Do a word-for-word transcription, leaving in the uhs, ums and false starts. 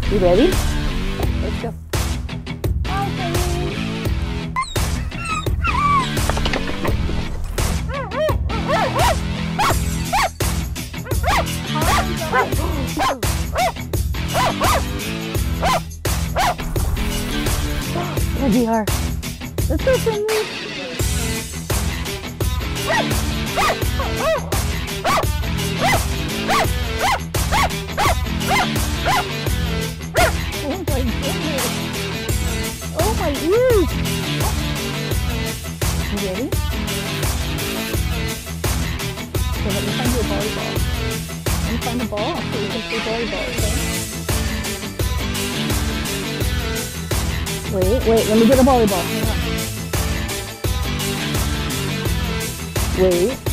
You ready? Let's go. There we are. Let's go, Finley. Oh my goodness. Oh my ears. You ready? Okay, let me find you a volleyball. Let me find a ball so you can play volleyball, okay? Wait, wait, let me get a volleyball. Hang on. Wait.